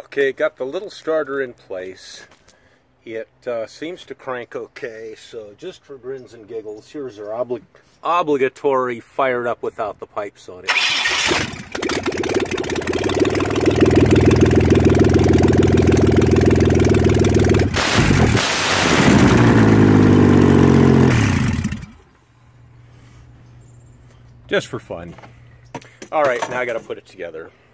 Okay, got the little starter in place. It seems to crank okay, so just for grins and giggles, here's our obligatory fired up without the pipes on it. Just for fun. Alright, now I gotta put it together.